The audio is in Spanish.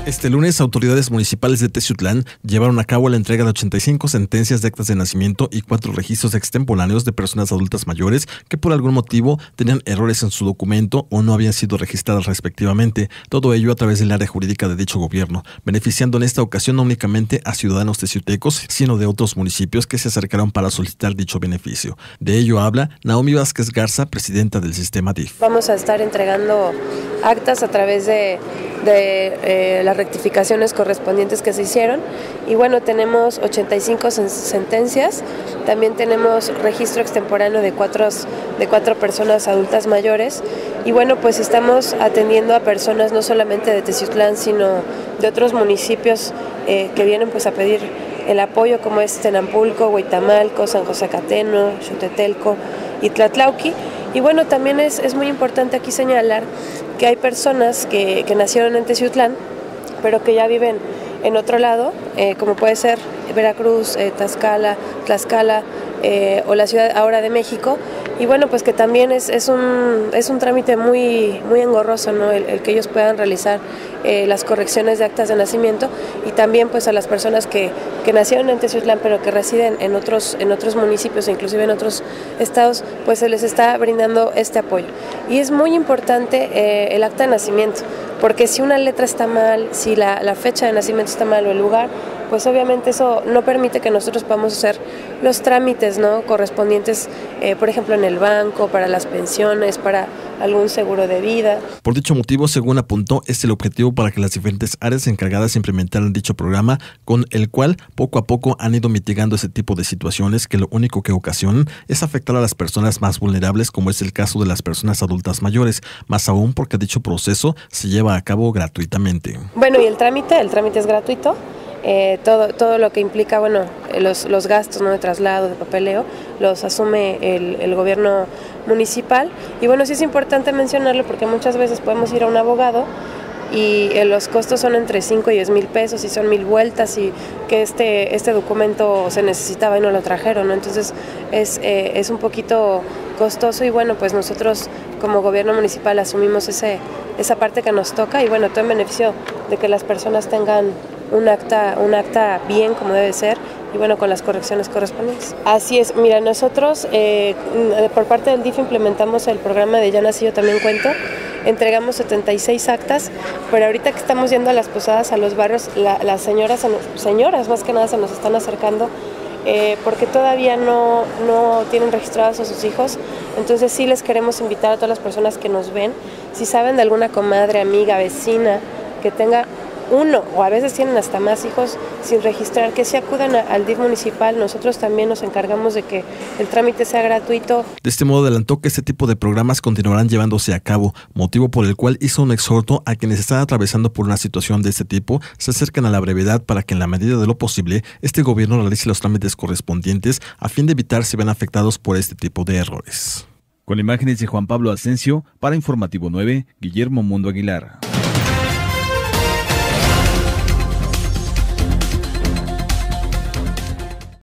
Este lunes, autoridades municipales de Teciutlán llevaron a cabo la entrega de 85 sentencias de actas de nacimiento y 4 registros extemporáneos de personas adultas mayores que por algún motivo tenían errores en su documento o no habían sido registradas respectivamente. Todo ello a través del área jurídica de dicho gobierno, beneficiando en esta ocasión no únicamente a ciudadanos teciutecos, sino de otros municipios que se acercaron para solicitar dicho beneficio. De ello habla Naomi Vázquez Garza, presidenta del sistema DIF. Vamos a estar entregando actas a través de las rectificaciones correspondientes que se hicieron y bueno, tenemos 85 sentencias, también tenemos registro extemporáneo de cuatro personas adultas mayores y bueno, pues estamos atendiendo a personas no solamente de Teciutlán sino de otros municipios que vienen pues a pedir el apoyo, como es Tenampulco, Huitamalco, San José Cateno, Xotetelco y Tlatlauqui. Y bueno, también es muy importante aquí señalar que hay personas que nacieron en Teciutlán, pero que ya viven en otro lado, como puede ser Veracruz, Tlaxcala o la Ciudad ahora de México. Y bueno, pues que también es un trámite muy engorroso, ¿no? El que ellos puedan realizar las correcciones de actas de nacimiento y también pues a las personas que nacieron en Teciutlán pero que residen en otros municipios e inclusive en otros estados, pues se les está brindando este apoyo. Y es muy importante el acta de nacimiento, porque si una letra está mal, si la fecha de nacimiento está mal o el lugar, pues obviamente eso no permite que nosotros podamos hacer los trámites, ¿no?, correspondientes, por ejemplo, en el banco, para las pensiones, para algún seguro de vida. Por dicho motivo, según apuntó, es el objetivo para que las diferentes áreas encargadas implementaran dicho programa, con el cual poco a poco han ido mitigando ese tipo de situaciones que lo único que ocasionan es afectar a las personas más vulnerables, como es el caso de las personas adultas mayores, más aún porque dicho proceso se lleva a cabo gratuitamente. Bueno, y el trámite es gratuito. Todo lo que implica, bueno, los gastos, ¿no?, de traslado, de papeleo, los asume el gobierno municipal. Y bueno, sí es importante mencionarlo porque muchas veces podemos ir a un abogado y los costos son entre 5 y 10 mil pesos y son 1000 vueltas y que este documento se necesitaba y no lo trajeron, ¿no? Entonces es un poquito costoso y bueno, pues nosotros como gobierno municipal asumimos esa parte que nos toca y bueno, todo en beneficio de que las personas tengan un acta bien como debe ser y bueno, con las correcciones correspondientes. Así es, mira, nosotros por parte del DIF implementamos el programa de Ya Nací Yo También Cuento, entregamos 76 actas, pero ahorita que estamos yendo a las posadas, a los barrios, las señoras más que nada se nos están acercando porque todavía no tienen registrados a sus hijos, entonces sí les queremos invitar a todas las personas que nos ven, si saben de alguna comadre, amiga, vecina, que tenga uno o a veces tienen hasta más hijos sin registrar, que se acudan al DIF municipal. Nosotros también nos encargamos de que el trámite sea gratuito. De este modo adelantó que este tipo de programas continuarán llevándose a cabo, motivo por el cual hizo un exhorto a quienes están atravesando por una situación de este tipo se acerquen a la brevedad para que en la medida de lo posible este gobierno realice los trámites correspondientes a fin de evitar se vean afectados por este tipo de errores. Con imágenes de Juan Pablo Asensio, para Informativo 9, Guillermo Mundo Aguilar.